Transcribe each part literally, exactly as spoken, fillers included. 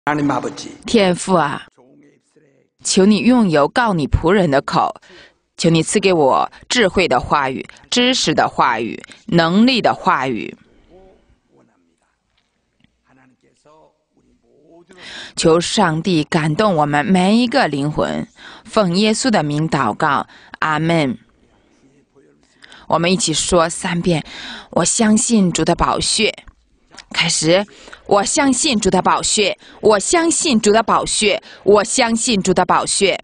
天父啊，求你用油告你仆人的口，求你赐给我智慧的话语、知识的话语、能力的话语。求上帝感动我们每一个灵魂，奉耶稣的名祷告，阿们。我们一起说三遍：我相信主的宝血。开始，我相信主的宝血，我相信主的宝血，我相信主的宝血，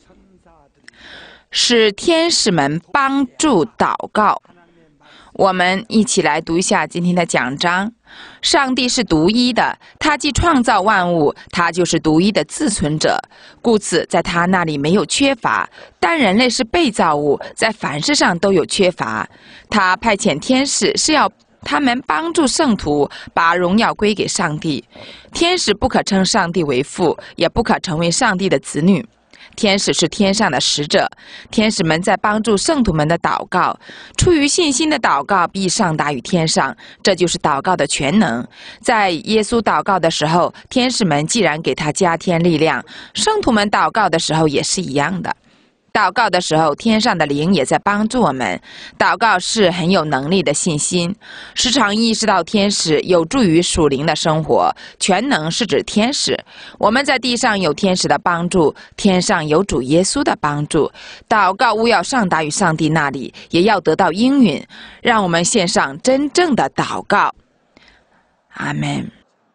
使天使们帮助祷告。我们一起来读一下今天的讲章。上帝是独一的，他既创造万物，他就是独一的自存者，故此在他那里没有缺乏。但人类是被造物，在凡事上都有缺乏。他派遣天使是要他们帮助圣徒把荣耀归给上帝。天使不可称上帝为父，也不可成为上帝的子女。天使是天上的使者，天使们在帮助圣徒们的祷告。出于信心的祷告必上达于天上，这就是祷告的全能。在耶稣祷告的时候，天使们既然给他加添力量，圣徒们祷告的时候也是一样的。祷告的时候，天上的灵也在帮助我们。祷告是很有能力的信心，时常意识到天使有助于属灵的生活。全能是指天使，我们在地上有天使的帮助，天上有主耶稣的帮助。祷告务要上达于上帝那里，也要得到应允。让我们献上真正的祷告。阿们。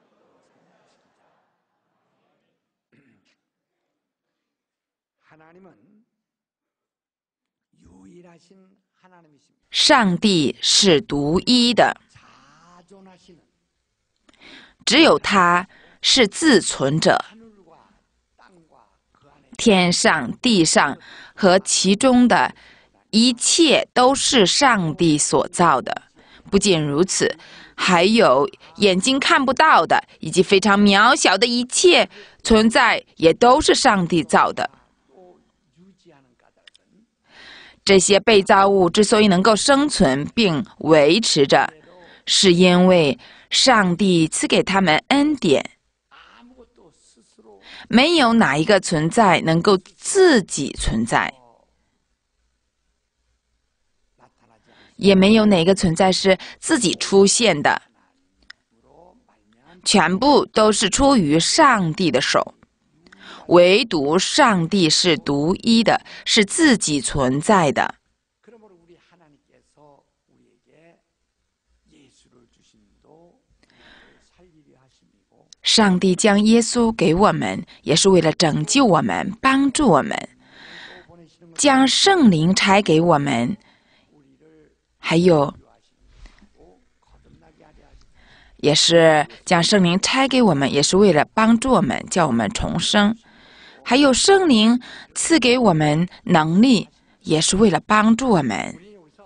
上帝是独一的，只有他是自存者。天上、地上和其中的一切都是上帝所造的。不仅如此，还有眼睛看不到的以及非常渺小的一切存在，也都是上帝造的。这些被造物之所以能够生存并维持着，是因为上帝赐给他们恩典。没有哪一个存在能够自己存在，也没有哪个存在是自己出现的，全部都是出于上帝的手。唯独上帝是独一的，是自己存在的。上帝将耶稣给我们，也是为了拯救我们，帮助我们。将圣灵差给我们，还有也是将圣灵差给我们，也是为了帮助我们，叫我们重生。还有圣灵赐给我们能力，也是为了帮助我们。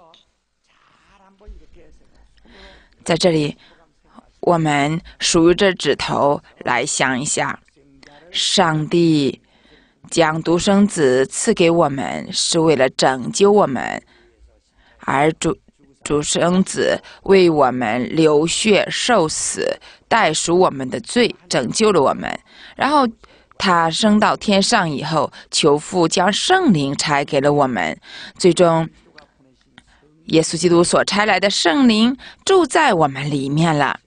在这里，我们数着指头来想一下，上帝将独生子赐给我们，是为了拯救我们，而主独生子为我们流血受死，代赎我们的罪，拯救了我们。然后他升到天上以后，求父将圣灵差给了我们。最终，耶稣基督所差来的圣灵住在我们里面了。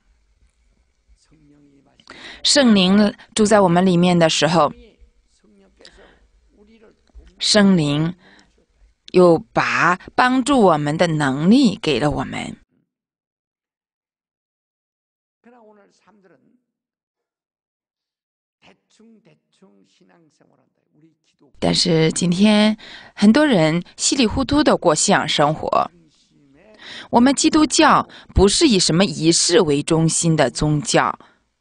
圣灵住在我们里面的时候，圣灵又把帮助我们的能力给了我们。但是今天很多人稀里糊涂的过信仰生活。我们基督教不是以什么仪式为中心的宗教，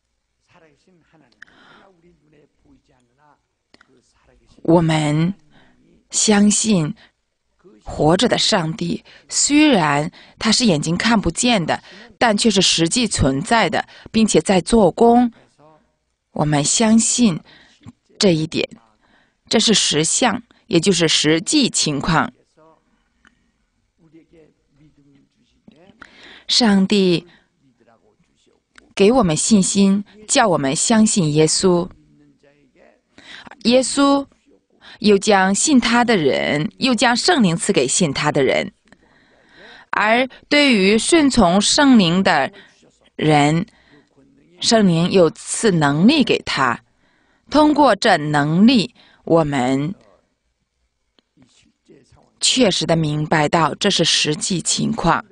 我们相信活着的上帝，虽然他是眼睛看不见的，但却是实际存在的，并且在做工。我们相信这一点，这是实相，也就是实际情况。上帝给我们信心，叫我们相信耶稣。耶稣又将信他的人，又将圣灵赐给信他的人。而对于顺从圣灵的人，圣灵又赐能力给他。通过这能力，我们确实的明白到这是实际情况。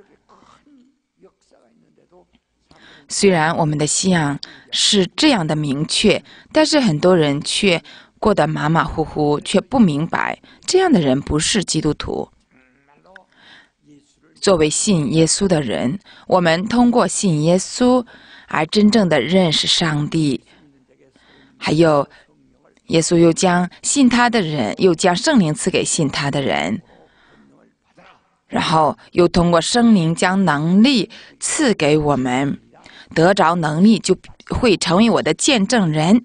虽然我们的信仰是这样的明确，但是很多人却过得马马虎虎，却不明白这样的人不是基督徒。作为信耶稣的人，我们通过信耶稣而真正的认识上帝，还有耶稣又将信他的人，又将圣灵赐给信他的人，然后又通过圣灵将能力赐给我们，得着能力就会成为我的见证人。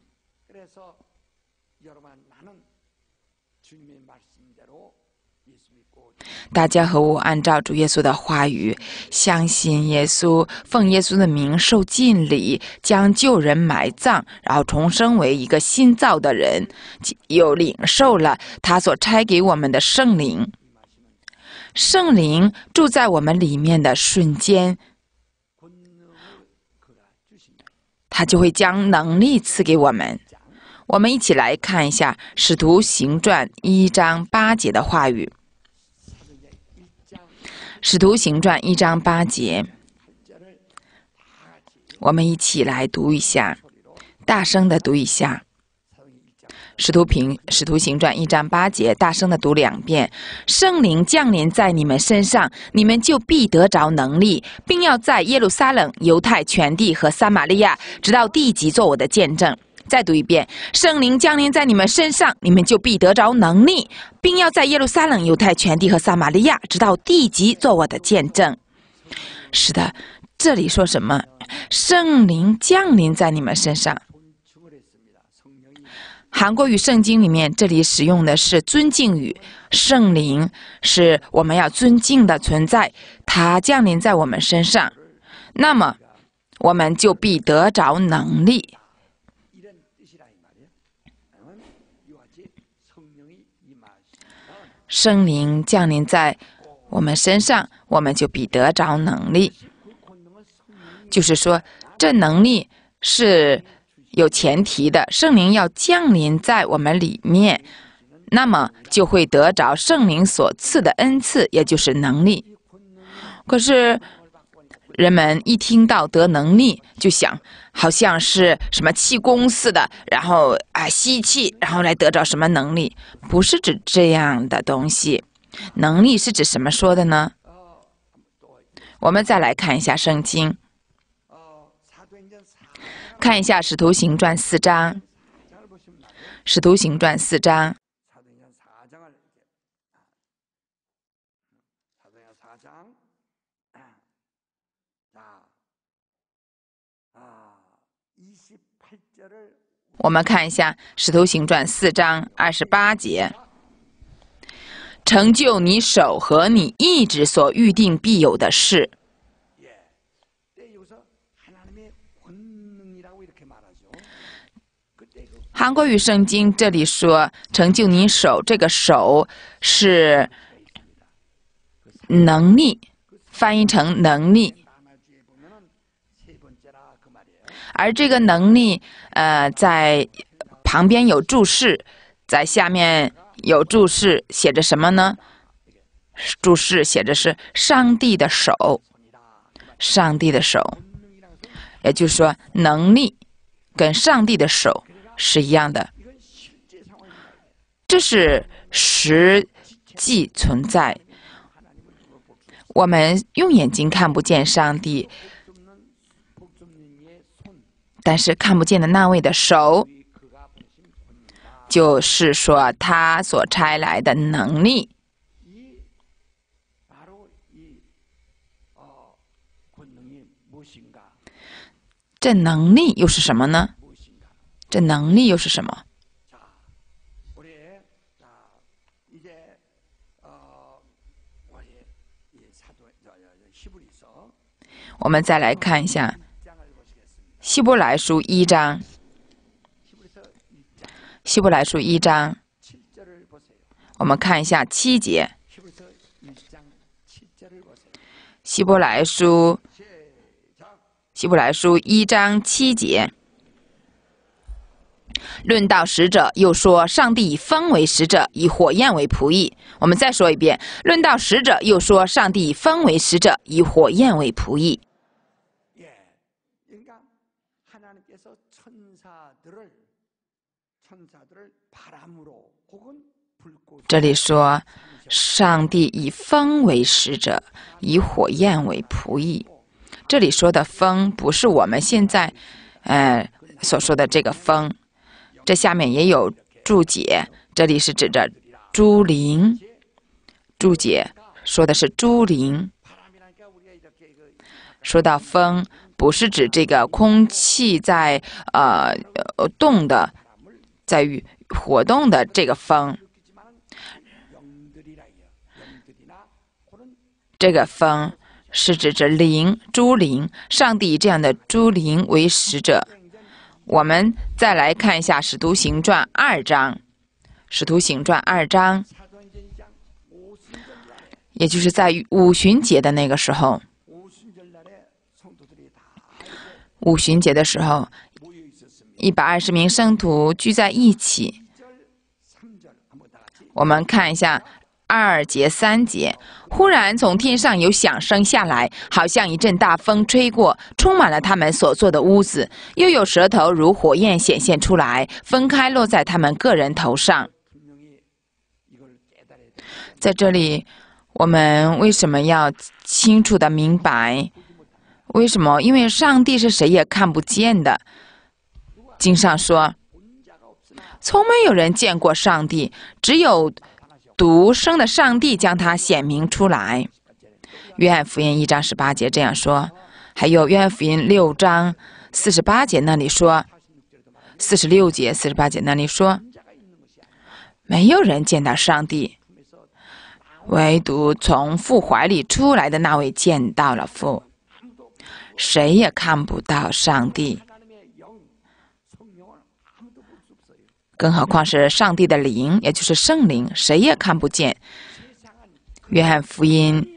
大家和我按照主耶稣的话语，相信耶稣，奉耶稣的名受浸礼，将旧人埋葬，然后重生为一个新造的人，又领受了他所差给我们的圣灵。圣灵住在我们里面的瞬间，他就会将能力赐给我们。我们一起来看一下《使徒行传》一章八节的话语。使徒行传一章八节，我们一起来读一下，大声的读一下。使徒平使徒行传一章八节，大声的读两遍。圣灵降临在你们身上，你们就必得着能力，并要在耶路撒冷、犹太全地和撒玛利亚，直到地极做我的见证。再读一遍，圣灵降临在你们身上，你们就必得着能力，并要在耶路撒冷、犹太全地和撒玛利亚，直到地极做我的见证。是的，这里说什么？圣灵降临在你们身上。韩国语圣经里面，这里使用的是尊敬语，圣灵是我们要尊敬的存在，它降临在我们身上，那么我们就必得着能力。圣灵降临在我们身上，我们就必得着能力。就是说，这能力是有前提的，圣灵要降临在我们里面，那么就会得着圣灵所赐的恩赐，也就是能力。可是人们一听到得能力，就想好像是什么气功似的，然后啊吸气，然后来得着什么能力，不是指这样的东西。能力是指什么说的呢？我们再来看一下圣经，看一下使徒行传四章，使徒行传四章。我们看一下《使徒行传》四章二十八节，成就你手和你意志所预定必有的事。韩国语圣经这里说成就你手，这个手是能力，翻译成能力。而这个能力，呃，在旁边有注释，在下面有注释，写着什么呢？注释写着是上帝的手，上帝的手，也就是说，能力跟上帝的手是一样的，这是实际存在。我们用眼睛看不见上帝，但是看不见的那位的手，就是说他所差来的能力。这能力又是什么呢？这能力又是什么？我们再来看一下希伯来书一章，希伯来书一章，我们看一下七节。希伯来书，希伯来书一章七节。论到使者，又说上帝以风为使者，以火焰为仆役。我们再说一遍，论到使者，又说上帝以风为使者，以火焰为仆役。这里说上帝以风为使者，以火焰为仆役。这里说的风不是我们现在呃所说的这个风，这下面也有注解，这里是指着诸灵，注解说的是诸灵。说到风，不是指这个空气在呃动的，在于活动的这个风。这个风是指着灵，诸灵，上帝以这样的诸灵为使者。我们再来看一下《使徒行传》二章，《使徒行传》二章，也就是在五旬节的那个时候，五旬节的时候，一百二十名圣徒聚在一起。我们看一下二节三节，忽然从天上有响声下来，好像一阵大风吹过，充满了他们所坐的屋子，又有舌头如火焰显现出来，分开落在他们个人头上。在这里，我们为什么要清楚的明白？为什么？因为上帝是谁也看不见的。经上说，从没有人见过上帝，只有独生的上帝将他显明出来。约翰福音一章十八节这样说，还有约翰福音六章四十八节那里说，四十六节四十八节那里说，没有人见到上帝，唯独从父怀里出来的那位见到了父，谁也看不到上帝，更何况是上帝的灵，也就是圣灵，谁也看不见。约翰福音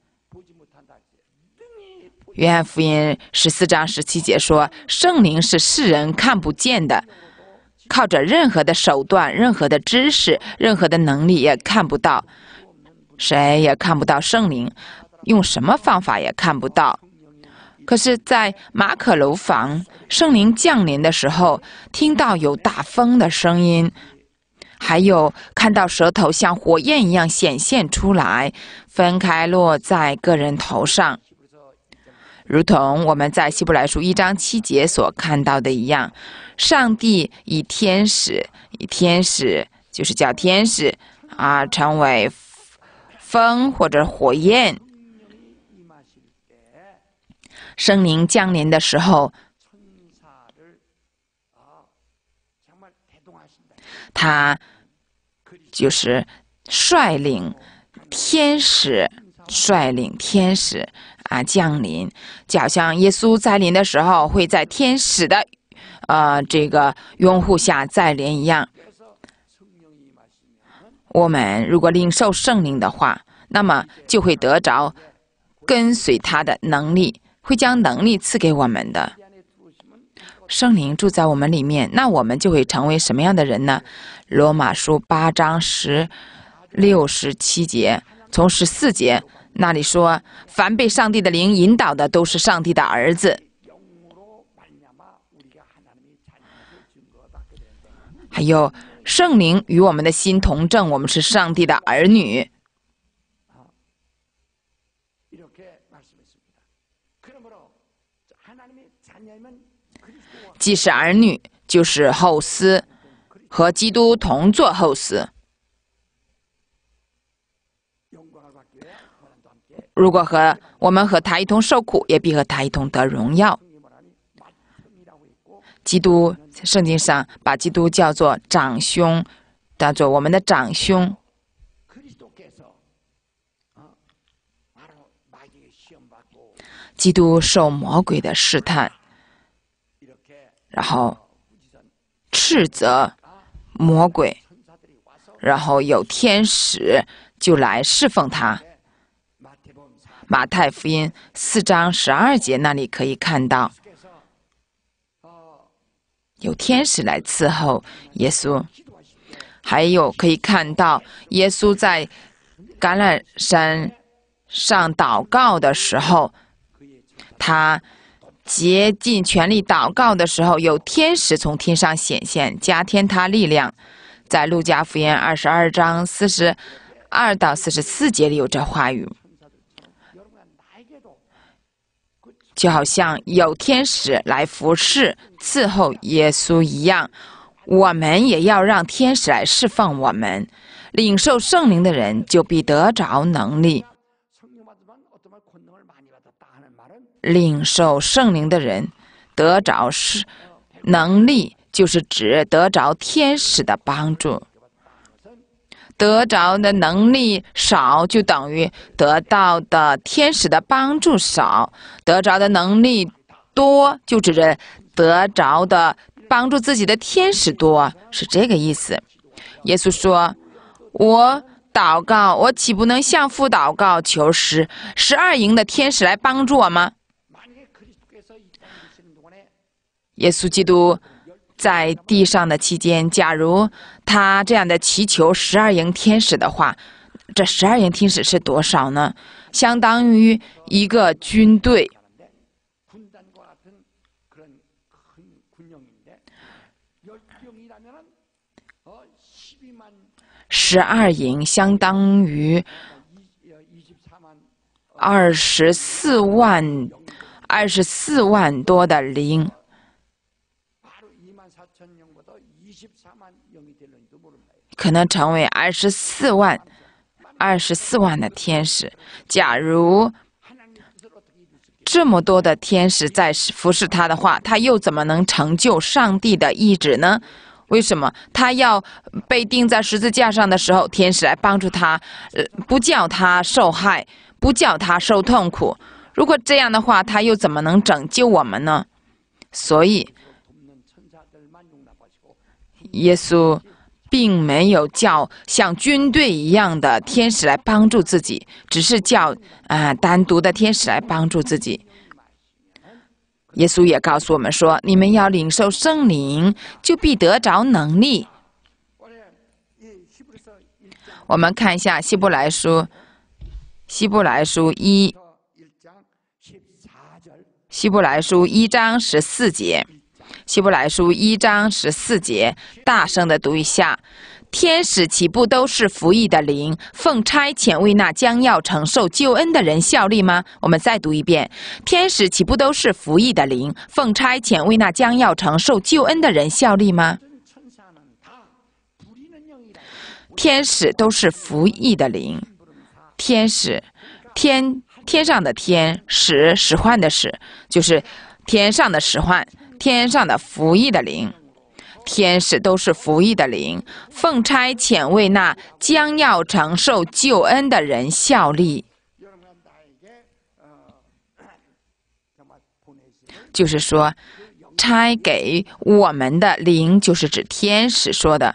约翰福音十四章十七节说，圣灵是世人看不见的，靠着任何的手段、任何的知识、任何的能力也看不到，谁也看不到圣灵，用什么方法也看不到。可是在马可楼房圣灵降临的时候，听到有大风的声音，还有看到舌头像火焰一样显现出来，分开落在个人头上，如同我们在希伯来书一章七节所看到的一样，上帝以天使以天使就是叫天使啊，成为风或者火焰。圣灵降临的时候，他就是率领天使，率领天使啊降临，就好像耶稣再临的时候会在天使的呃这个拥护下再临一样。我们如果领受圣灵的话，那么就会得着跟随他的能力，会将能力赐给我们的。圣灵住在我们里面，那我们就会成为什么样的人呢？罗马书八章十六十七节，从十四节那里说，凡被上帝的灵引导的，都是上帝的儿子。还有圣灵与我们的心同证，我们是上帝的儿女。既是儿女，就是后嗣，和基督同作后嗣。如果和我们和他一同受苦，也必和他一同得荣耀。基督，圣经上把基督叫做长兄，叫做我们的长兄。基督受魔鬼的试探， 然后斥责魔鬼，然后有天使就来侍奉他。马太福音四章十二节那里可以看到，有天使来伺候耶稣。还有可以看到，耶稣在橄榄山上祷告的时候，他竭尽全力祷告的时候，有天使从天上显现，加添他力量。在路加福音二十二章四十二到四十四节里有这话语，就好像有天使来服侍伺候耶稣一样，我们也要让天使来侍奉我们。领受圣灵的人就必得着能力。领受圣灵的人得着是能力，就是指得着天使的帮助。得着的能力少，就等于得到的天使的帮助少；得着的能力多，就指着得着的帮助自己的天使多，是这个意思。耶稣说：“我祷告，我岂不能向父祷告，求十十二营的天使来帮助我吗？”耶稣基督在地上的期间，假如他这样的祈求十二营天使的话，这十二营天使是多少呢？相当于一个军队。十二营相当于二十四万，二十四万多的灵。可能成为二十四万、二十四万的天使。假如这么多的天使在服侍他的话，他又怎么能成就上帝的意志呢？为什么他要被钉在十字架上的时候，天使来帮助他，不叫他受害，不叫他受痛苦？如果这样的话，他又怎么能拯救我们呢？所以，耶稣并没有叫像军队一样的天使来帮助自己，只是叫啊、呃、单独的天使来帮助自己。耶稣也告诉我们说：“你们要领受圣灵，就必得着能力。”我们看一下希伯来书，希伯来书一，希伯来书一章十四节。希伯来书一章十四节，大声的读一下：天使岂不都是服役的灵，奉差遣为那将要承受救恩的人效力吗？我们再读一遍：天使岂不都是服役的灵，奉差遣为那将要承受救恩的人效力吗？天使都是服役的灵，天使，天天上的天，使使唤的使，就是天上的使唤。天上的服役的灵，天使都是服役的灵，奉差遣为那将要承受救恩的人效力。就是说，差给我们的灵，就是指天使说的。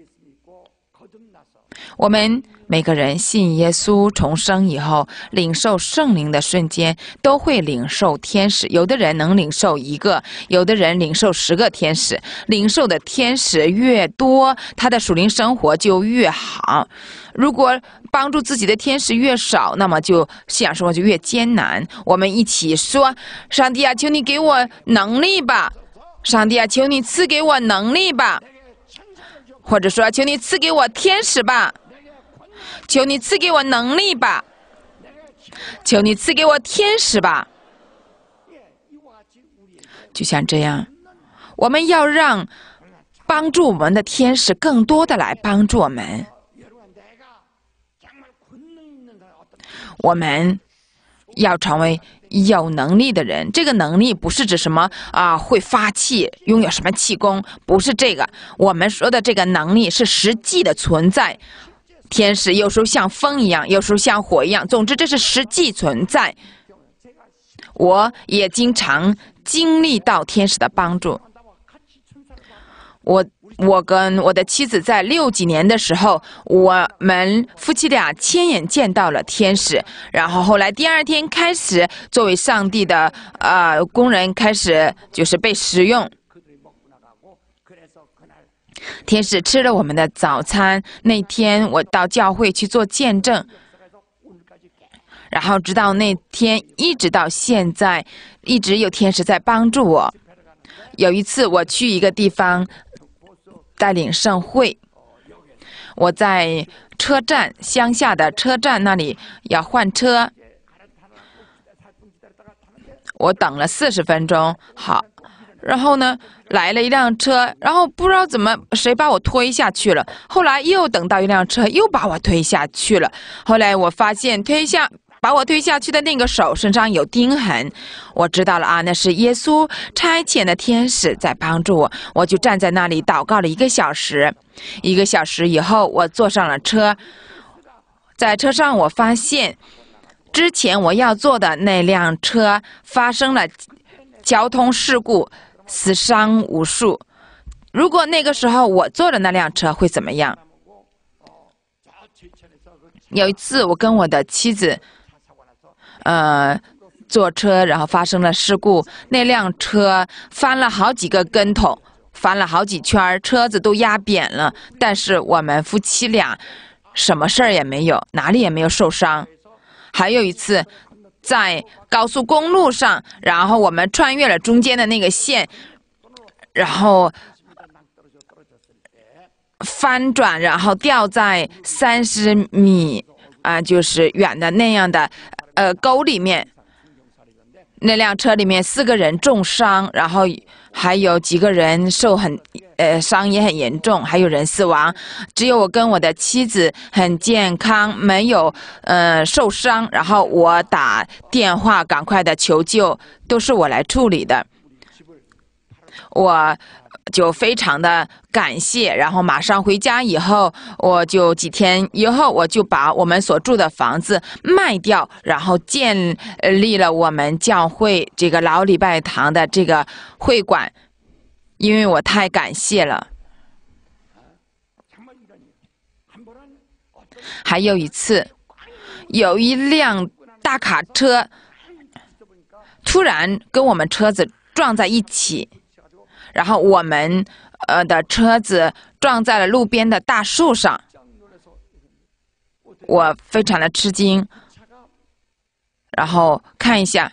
我们每个人信耶稣重生以后，领受圣灵的瞬间，都会领受天使。有的人能领受一个，有的人领受十个天使。领受的天使越多，他的属灵生活就越好。如果帮助自己的天使越少，那么就信仰生活就越艰难。我们一起说：上帝啊，求你给我能力吧！上帝啊，求你赐给我能力吧！或者说，求你赐给我天使吧！求你赐给我能力吧！求你赐给我天使吧！就像这样，我们要让帮助我们的天使更多的来帮助我们。我们要成为有能力的人。这个能力不是指什么啊会发气，拥有什么气功，不是这个。我们说的这个能力是实际的存在。天使有时候像风一样，有时候像火一样，总之这是实际存在。我也经常经历到天使的帮助。 我我跟我的妻子在六几年的时候，我们夫妻俩亲眼见到了天使。然后后来第二天开始，作为上帝的呃工人，开始就是被使用。天使吃了我们的早餐。那天我到教会去做见证，然后直到那天一直到现在，一直有天使在帮助我。有一次我去一个地方带领盛会，我在车站乡下的车站那里要换车，我等了四十分钟。好，然后呢来了一辆车，然后不知道怎么谁把我推下去了。后来又等到一辆车，又把我推下去了。后来我发现推下把我推下去的那个手身上有钉痕，我知道了啊，那是耶稣差遣的天使在帮助我。我就站在那里祷告了一个小时。一个小时以后，我坐上了车。在车上，我发现之前我要坐的那辆车发生了交通事故，死伤无数。如果那个时候我坐的那辆车会怎么样？有一次，我跟我的妻子呃，坐车，然后发生了事故。那辆车翻了好几个跟头，翻了好几圈，车子都压扁了。但是我们夫妻俩什么事儿也没有，哪里也没有受伤。还有一次，在高速公路上，然后我们穿越了中间的那个线，然后翻转，然后掉在三十米啊、呃，就是远的那样的。呃，沟里面，那辆车里面四个人重伤，然后还有几个人受很呃伤也很严重，还有人死亡。只有我跟我的妻子很健康，没有呃受伤。然后我打电话赶快的求救，都是我来处理的。我就非常的感谢，然后马上回家以后，我就几天以后，我就把我们所住的房子卖掉，然后建立了我们教会这个老礼拜堂的这个会馆，因为我太感谢了。还有一次，有一辆大卡车突然跟我们车子撞在一起。然后我们呃的车子撞在了路边的大树上，我非常的吃惊。然后看一下，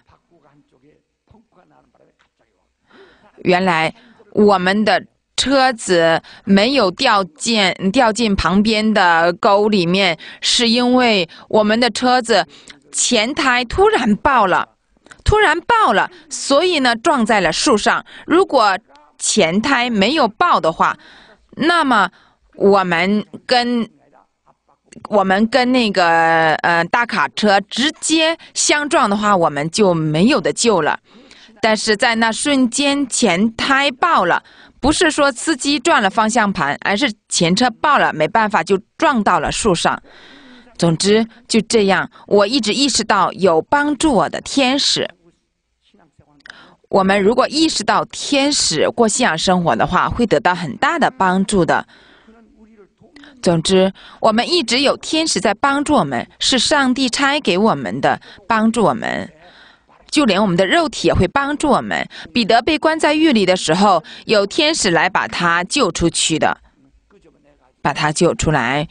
原来我们的车子没有掉进掉进旁边的沟里面，是因为我们的车子前胎突然爆了，突然爆了，所以呢撞在了树上。如果前胎没有爆的话，那么我们跟我们跟那个呃大卡车直接相撞的话，我们就没有的救了。但是在那瞬间，前胎爆了，不是说司机转了方向盘，而是前车爆了，没办法就撞到了树上。总之就这样，我一直意识到有帮助我的天使。我们如果意识到天使过信仰生活的话，会得到很大的帮助的。总之，我们一直有天使在帮助我们，是上帝差给我们的，帮助我们。就连我们的肉体也会帮助我们。彼得被关在狱里的时候，有天使来把他救出去的，把他救出来。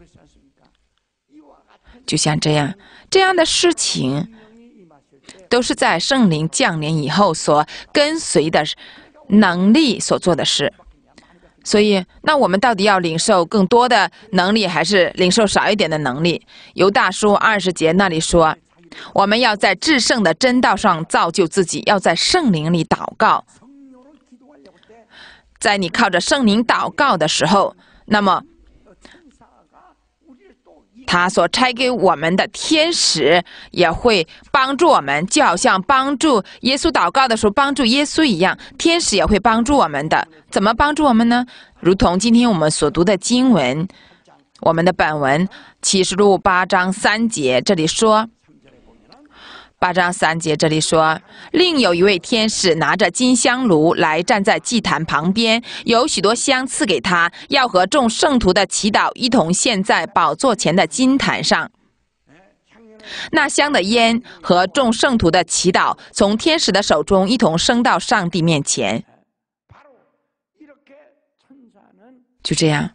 就像这样，这样的事情都是在圣灵降临以后所跟随的能力所做的事。所以，那我们到底要领受更多的能力，还是领受少一点的能力？犹大书二十节那里说，我们要在至圣的真道上造就自己，要在圣灵里祷告。在你靠着圣灵祷告的时候，那么他所差给我们的天使也会帮助我们，就好像帮助耶稣祷告的时候帮助耶稣一样，天使也会帮助我们的。怎么帮助我们呢？如同今天我们所读的经文，我们的本文启示录八章三节，这里说， 八章三节这里说，另有一位天使拿着金香炉来站在祭坛旁边，有许多香赐给他，要和众圣徒的祈祷一同献在宝座前的金坛上。那香的烟和众圣徒的祈祷从天使的手中一同升到上帝面前。就这样，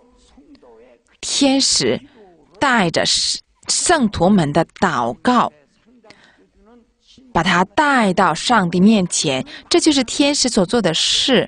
天使带着圣徒们的祷告，把他带到上帝面前，这就是天使所做的事。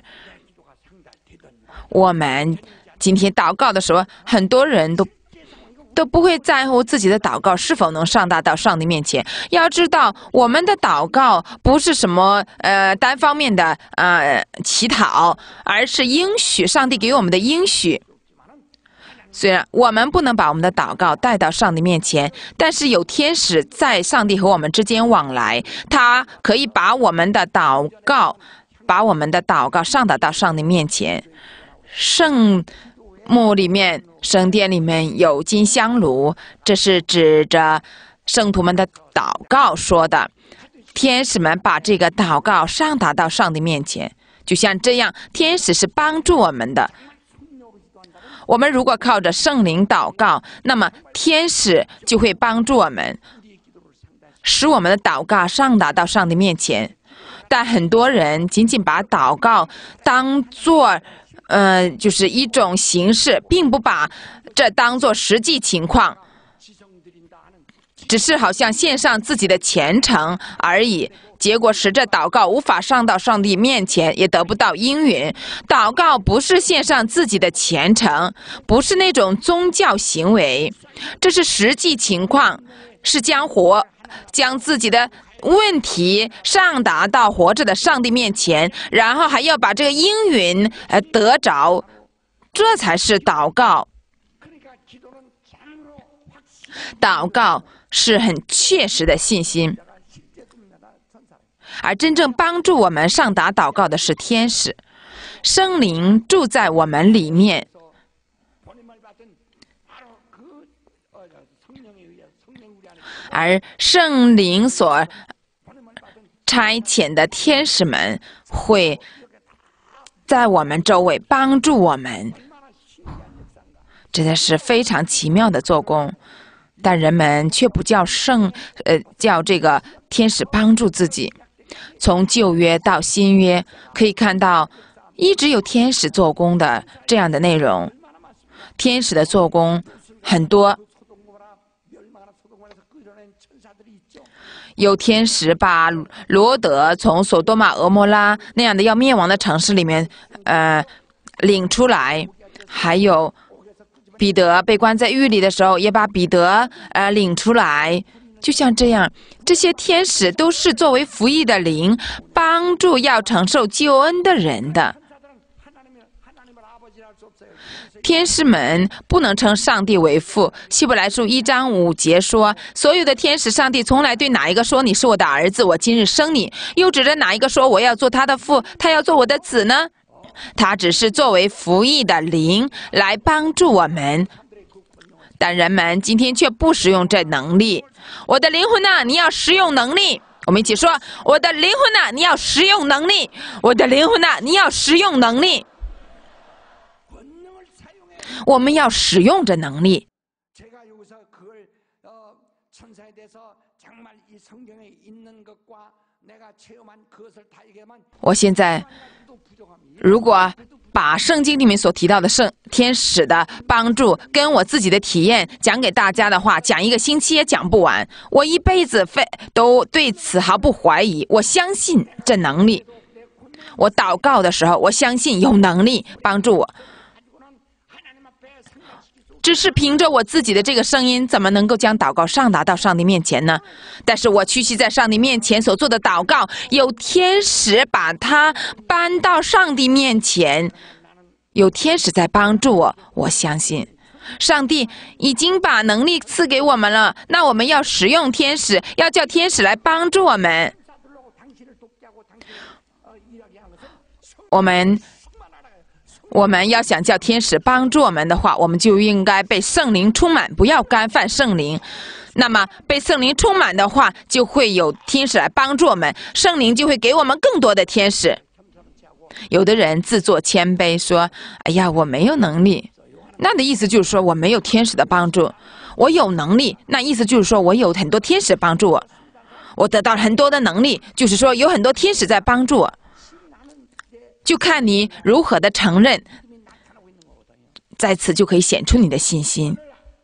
我们今天祷告的时候，很多人都都不会在乎自己的祷告是否能上达到上帝面前。要知道，我们的祷告不是什么呃单方面的呃祈祷，而是应许，上帝给我们的应许。虽然我们不能把我们的祷告带到上帝面前，但是有天使在上帝和我们之间往来，他可以把我们的祷告，把我们的祷告上达到上帝面前。圣墓里面、圣殿里面有金香炉，这是指着圣徒们的祷告说的。天使们把这个祷告上达到上帝面前，就像这样，天使是帮助我们的。我们如果靠着圣灵祷告，那么天使就会帮助我们，使我们的祷告上达到上帝面前。但很多人仅仅把祷告当作呃，就是一种形式，并不把这当作实际情况，只是好像献上自己的虔诚而已。结果使这祷告无法上到上帝面前，也得不到应允。祷告不是献上自己的虔诚，不是那种宗教行为，这是实际情况，是将活将自己的问题上达到活着的上帝面前，然后还要把这个应允呃得着，这才是祷告。祷告是很切实的信心，而真正帮助我们上达祷告的是天使，圣灵住在我们里面。而圣灵所差遣的天使们会在我们周围帮助我们，真的是非常奇妙的做工。但人们却不叫圣，呃，叫这个天使帮助自己。从旧约到新约，可以看到一直有天使做工的这样的内容。天使的做工很多。有天使把罗德从索多玛、俄摩拉那样的要灭亡的城市里面，呃，领出来；还有彼得被关在狱里的时候，也把彼得呃领出来。就像这样，这些天使都是作为服役的灵，帮助要承受救恩的人的。天使们不能称上帝为父。希伯来书一章五节说，所有的天使，上帝从来对哪一个说你是我的儿子，我今日生你，又指着哪一个说我要做他的父，他要做我的子呢？他只是作为服役的灵来帮助我们，但人们今天却不使用这能力。我的灵魂呐，你要使用能力。我们一起说，我的灵魂呐，你要使用能力。我的灵魂呐，你要使用能力。我们要使用这能力。我现在如果把圣经里面所提到的圣天使的帮助跟我自己的体验讲给大家的话，讲一个星期也讲不完。我一辈子非都对此毫不怀疑，我相信这能力。我祷告的时候，我相信有能力帮助我。只是凭着我自己的这个声音，怎么能够将祷告上达到上帝面前呢？但是我屈膝在上帝面前所做的祷告，有天使把它搬到上帝面前，有天使在帮助我。我相信上帝已经把能力赐给我们了，那我们要使用天使，要叫天使来帮助我们。我们我们要想叫天使帮助我们的话，我们就应该被圣灵充满，不要干犯圣灵。 那么被圣灵充满的话，就会有天使来帮助我们，圣灵就会给我们更多的天使。有的人自作谦卑说：“哎呀，我没有能力。”那的意思就是说我没有天使的帮助。我有能力，那意思就是说我有很多天使帮助我。我得到很多的能力，就是说有很多天使在帮助我。就看你如何的承认，在此就可以显出你的信心。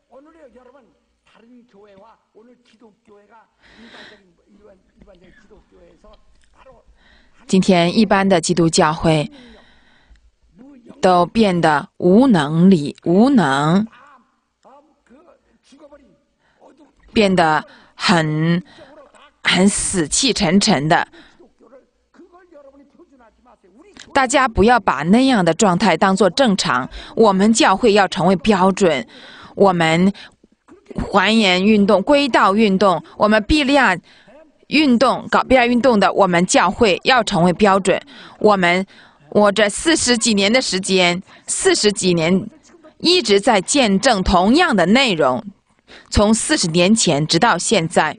今天一般的基督教会都变得无能力、无能，变得很很死气沉沉的。大家不要把那样的状态当作正常。我们教会要成为标准，我们还原运动、归道运动，我们比利亚运动、搞比利亚运动的，我们教会要成为标准。我们我这四十几年的时间，四十几年一直在见证同样的内容，从四十年前直到现在。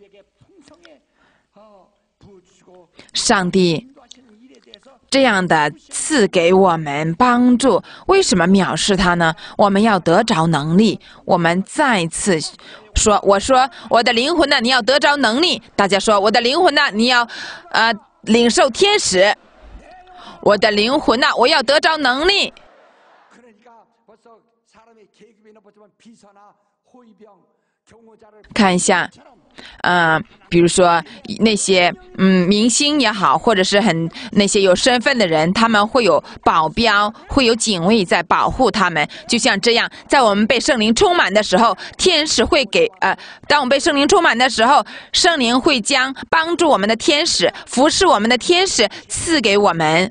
上帝这样的赐给我们帮助，为什么藐视他呢？我们要得着能力。我们再次说，我说我的灵魂呢，你要得着能力。大家说，我的灵魂呢，你要呃领受天使。我的灵魂呢，我要得着能力。看一下。嗯、呃，比如说那些嗯明星也好，或者是很那些有身份的人，他们会有保镖，会有警卫在保护他们。就像这样，在我们被圣灵充满的时候，天使会给呃，当我们被圣灵充满的时候，圣灵会将帮助我们的天使、服侍我们的天使赐给我们。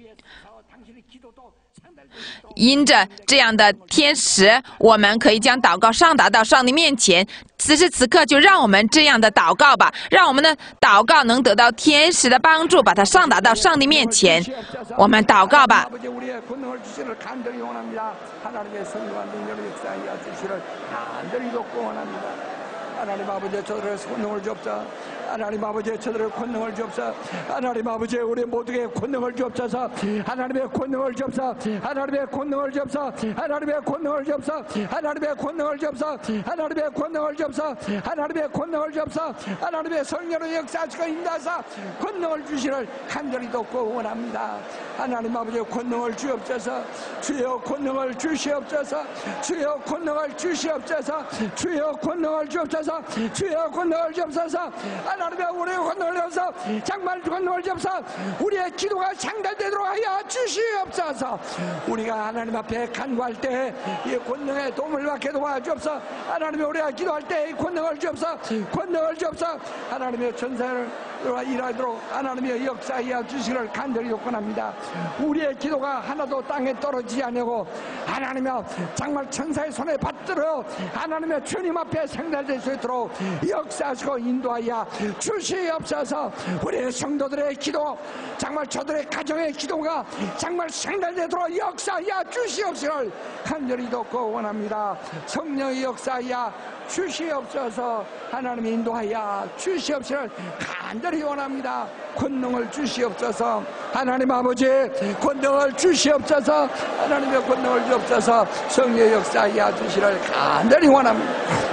因着这样的天使，我们可以将祷告上达到上帝面前。此时此刻，就让我们这样的祷告吧，让我们的祷告能得到天使的帮助，把它上达到上帝面前。我们祷告吧。하나님 아버지 저들의 권능을 주옵소서. 하나님 아버지 저들의 권능을 주옵소서. 하나님 아버지 우리 모두에게 권능을 주옵소서. 하나님의 권능을 주옵소서. 하나님의 권능을 주옵소서. 하나님의 권능을 주옵소서. 하나님의 권능을 주옵소서. 하나님의 권능을 주옵소서. 하나님의 권능을 주옵소서. 하나님의 성령의 역사하시고 인도하사 권능을 주시를 간절히 돕고 원합니다. 하나님 아버지 권능을 주옵소서. 주여 권능을 주시옵소서. 주여 권능을 주시옵소서. 주여 권능을 주옵소서. 주여 권능을 주옵소서. 하나님의 우리의 권능을 주옵소서. 정말 권능을 주옵소서. 우리의 기도가 상달되도록 하여 주시옵소서. 우리가 하나님 앞에 간구할 때 이 권능의 도움을 받게 도와주옵소서. 하나님의 우리가 기도할 때 이 권능을 주옵소서. 권능을 주옵소서. 하나님의 전사를 일하도록 하나님의 역사하여 주시기를 간절히 요청합니다. 우리의 기도가 하나도 땅에 떨어지지 않고 하나님의 정말 천사의 손에 받들어 하나님의 주님 앞에 상달될 수 있도록 역사하시고 인도하여 주시옵소서. 우리 성도들의 기도, 정말 저들의 가정의 기도가 정말 상달되도록 역사하여 주시옵소서. 간절히 돕고 원합니다. 성령의 역사하여 주시옵소서. 하나님 인도하여 주시옵소서. 간절히 원합니다. 권능을 주시옵소서. 하나님 아버지 권능을 주시옵소서. 하나님의 권능을 주옵소서. 성령의 역사하여 주시를 간절히 원합니다.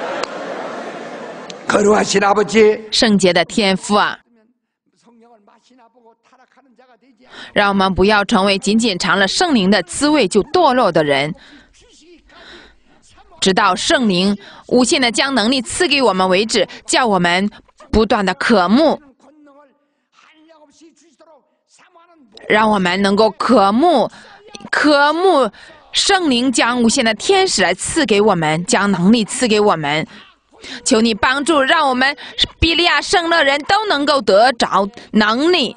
거룩하신 아버지, 圣洁的天父啊，让我们不要成为仅仅尝了圣灵的滋味就堕落的人，直到圣灵无限的将能力赐给我们为止，叫我们不断的渴慕，让我们能够渴慕渴慕圣灵将无限的天使来赐给我们，将能力赐给我们。求你帮助，让我们比利亚圣乐人都能够得着能力，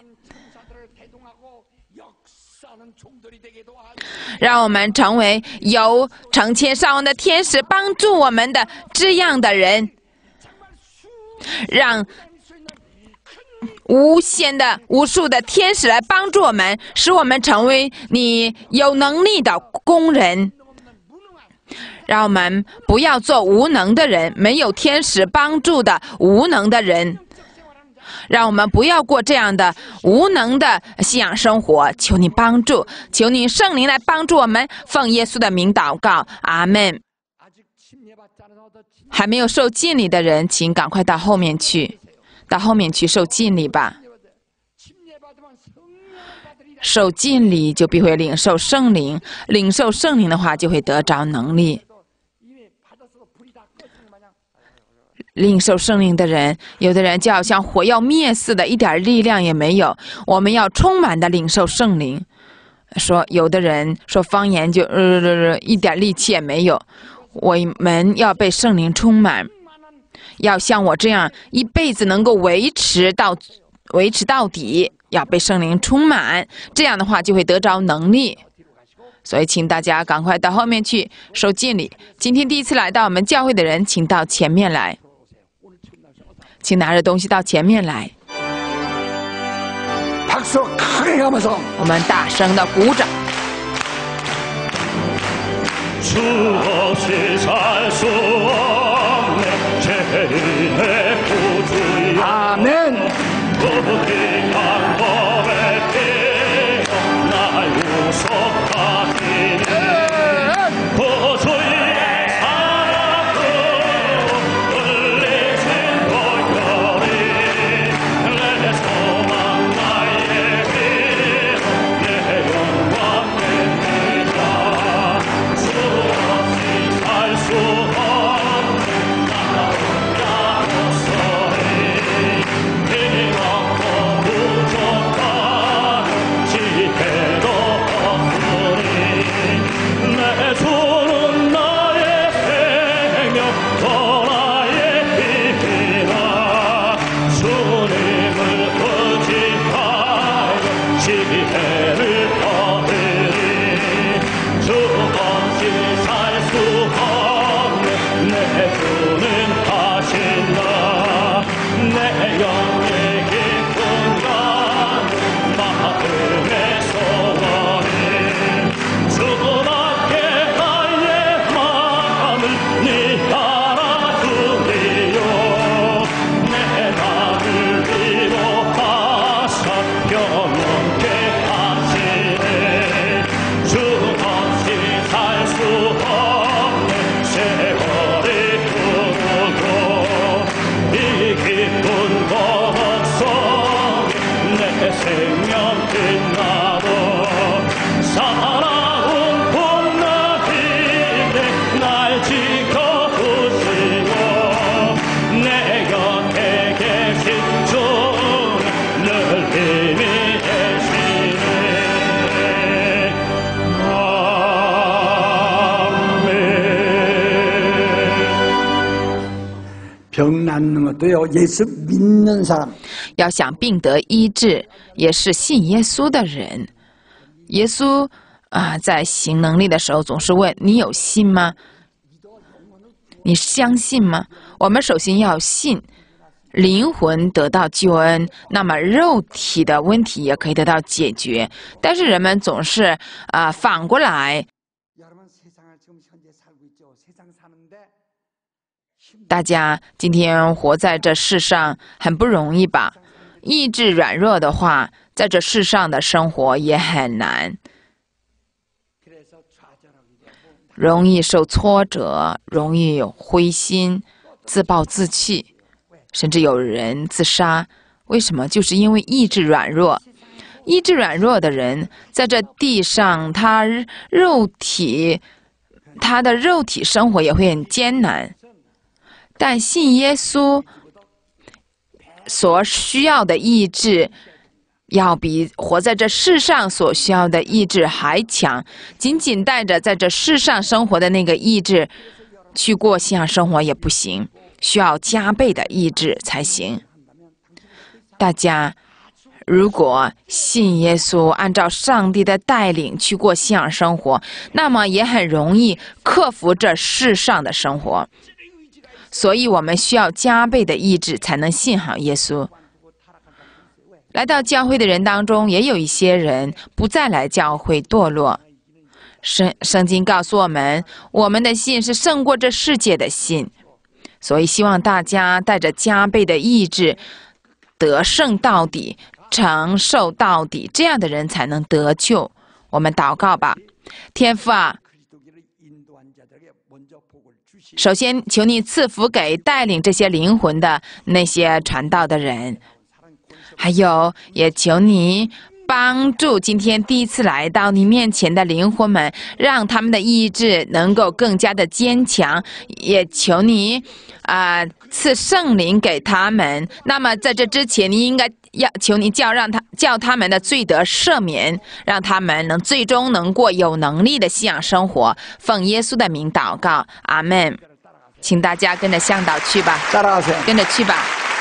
让我们成为有成千上万的天使帮助我们的这样的人，让无限的无数的天使来帮助我们，使我们成为你有能力的工人。 让我们不要做无能的人，没有天使帮助的无能的人。让我们不要过这样的无能的信仰生活。求你帮助，求你圣灵来帮助我们。奉耶稣的名祷告，阿门。还没有受浸礼的人，请赶快到后面去，到后面去受浸礼吧。受浸礼就必会领受圣灵，领受圣灵的话就会得着能力。领受圣灵的人，有的人就好像火要灭似的，一点力量也没有。我们要充满的领受圣灵。说有的人说方言就呃呃一点力气也没有。我们要被圣灵充满，要像我这样一辈子能够维持到维持到底，要被圣灵充满，这样的话就会得着能力。所以请大家赶快到后面去受浸礼。今天第一次来到我们教会的人，请到前面来，请拿着东西到前面来。我们大声的鼓掌。 주 없이 살 수 없네 죄인의 구주야 아멘 그의 방법에 피어 날 구속하시네 구주의 사랑으로 흘리신 보혈이 내 소망 나의 힘 내 영광 됩니다 병 낫는 것도요, 예수 믿는 사람. 要想病得医治，也是信耶稣的人。耶稣啊，在行能力的时候总是问你有信吗？你相信吗？我们首先要信，灵魂得到救恩，那么肉体的问题也可以得到解决。但是人们总是啊反过来。大家今天活在这世上很不容易吧？意志软弱的话，在这世上的生活也很难，容易受挫折，容易灰心、自暴自弃，甚至有人自杀。为什么？就是因为意志软弱。意志软弱的人，在这地上，他肉体，他的肉体生活也会很艰难。但信耶稣所需要的意志，要比活在这世上所需要的意志还强。仅仅带着在这世上生活的那个意志去过信仰生活也不行，需要加倍的意志才行。大家如果信耶稣，按照上帝的带领去过信仰生活，那么也很容易克服这世上的生活。所以我们需要加倍的意志才能信好耶稣。来到教会的人当中，也有一些人不再来教会堕落。 圣圣经告诉我们，我们的信是胜过这世界的信，所以希望大家带着加倍的意志，得胜到底，承受到底，这样的人才能得救。我们祷告吧，天父啊，首先求你赐福给带领这些灵魂的那些传道的人，还有也求你帮助今天第一次来到你面前的灵魂们，让他们的意志能够更加的坚强，也求你啊、呃、赐圣灵给他们。那么在这之前，你应该要求你叫让他叫他们的罪得赦免，让他们能最终能过有能力的信仰生活。奉耶稣的名祷告，阿门。请大家跟着向导去吧， 따라하세요. 跟着去吧。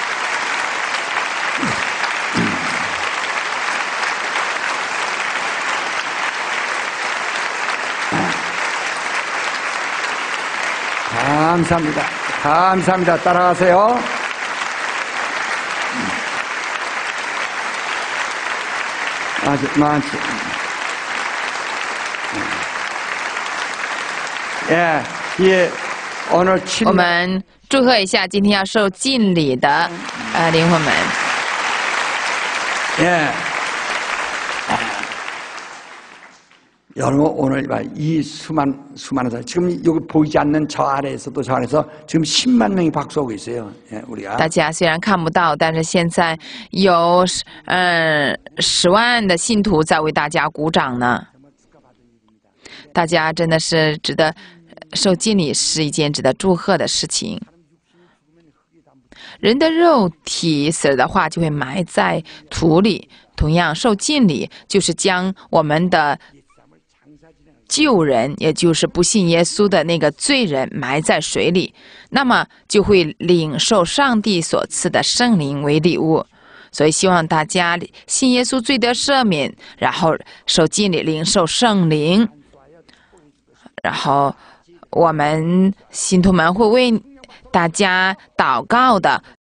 감사합니다. 감사합니다. 따라가세요. 아주 많지. 예, 예, 오늘 我 친 们祝贺一下今天要受浸礼的呃灵魂们。 예. 여러분 오늘 이 수많은 수많은 사람 지금 여기 보이지 않는 저 아래에서도 저 안에서 지금 십만 명이 박수하고 있어요. 예, 우리가 大家虽然看不到，但是现在有嗯十万的信徒在为大家鼓掌呢。大家真的是值得受浸礼，是一件值得祝贺的事情。人的肉体死了的话，就会埋在土里。同样，受浸礼就是将我们的旧人，也就是不信耶稣的那个罪人埋在水里，那么就会领受上帝所赐的圣灵为礼物。所以希望大家信耶稣罪得赦免，然后受浸礼领受圣灵，然后我们信徒们会为大家祷告的。